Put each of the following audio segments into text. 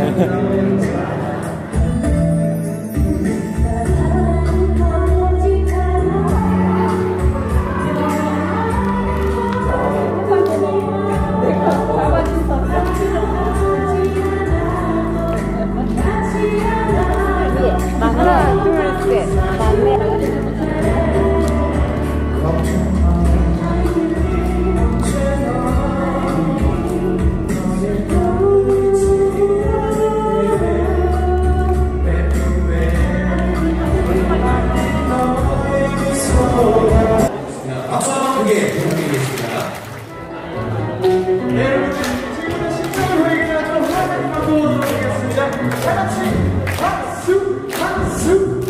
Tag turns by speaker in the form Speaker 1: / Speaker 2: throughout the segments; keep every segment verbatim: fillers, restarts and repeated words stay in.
Speaker 1: 하나, 둘, 셋.
Speaker 2: 박수 한번 크게 부탁드리겠습니다. 네, 여러분들 지금부터 신청을 회의하도록 하도록 하겠습니다. 다 같이 박수, 박수.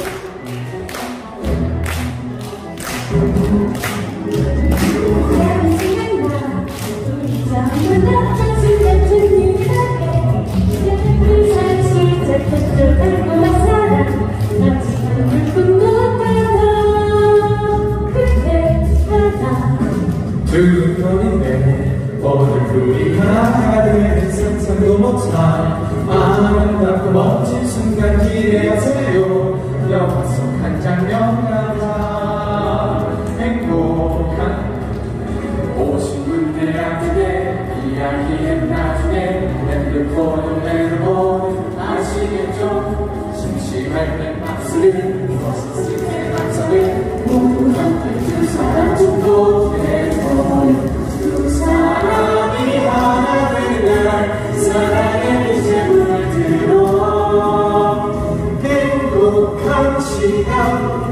Speaker 2: 두근거리네 오늘 우리가 되는 상상도 못한 아름답고 멋진 순간 기대하세요. 영화 속 한 장면 같아 행복한 오십 군데 앞에 이야기는 나중에 핸드폰을 내려보면 아시겠죠. 심심할 땐 박수를 벗었을 때 감성을 모두 함께 두 사람 정도 두 사람이 하나 되는 날 사랑의 이제 문을 들어 행복한 시간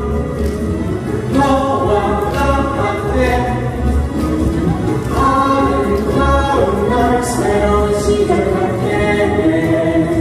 Speaker 2: 너와 나 함께 아름다운 날 새로운 시작할게.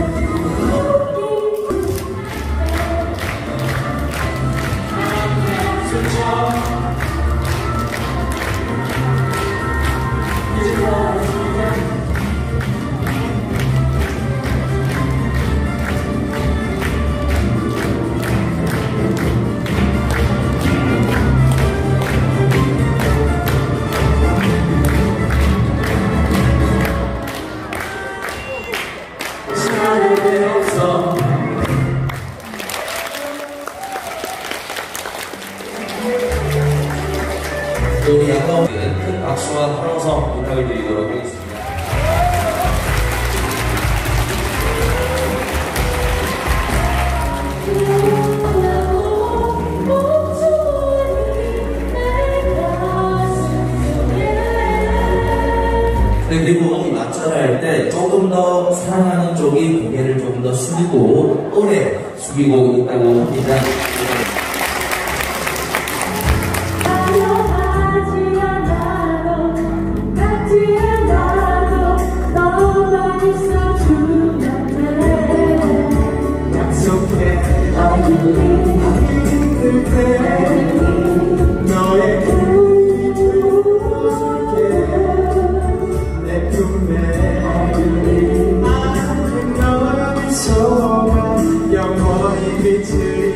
Speaker 3: 우리 아까운 큰 박수와 환호성 부탁을 드리도록 하겠습니다. 네, 그리고 낙찰할 때 조금 더 사랑하는 쪽이 고개를 조금 더 숙이고 오래 숙이고 있다고 합니다.
Speaker 2: 너의 꿈을 내 꿈에 아는 너의 미소가 영원히 빛을